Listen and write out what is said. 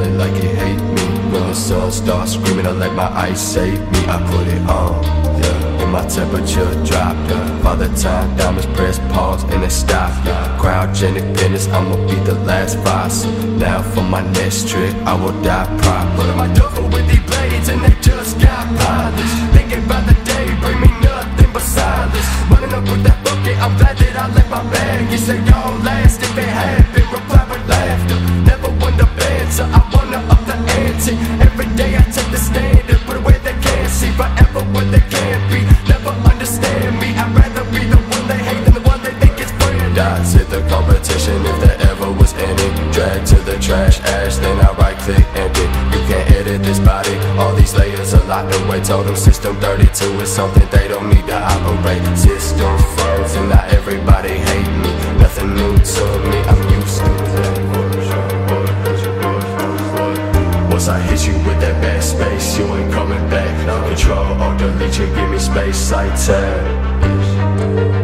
it like it hate me. When the sun starts screaming, I let my ice save me. I put it on, yeah, and my temperature dropped, yeah. By the time diamonds press pause and it stop, yeah. Crouch independence, I'ma be the last fight. So now for my next trick, I will die proper. My duffel with these blades and they just got polished. Thinking about the day, bring me nothing but silence. Running up with that bucket, I'm glad that I left my bag. You say y'all last if it had been, reply with laughter. Never won the answer, I wanna up the ante. Every day I take the stand and put away they can't see. Forever what they can't be, never understand me. I'd rather be the one they hate than the one they think is friend. Dots hit the competition if there ever was any. Drag to the trash ash, then I right click edit. You can't edit this body, all these layers are locked away. Told them system 32 is something they don't need to operate. System froze and now everybody hate me. Nothing new to me, I'm used to that. Once I hit you with that backspace, you ain't coming back. Control or delete you, give me space like tab.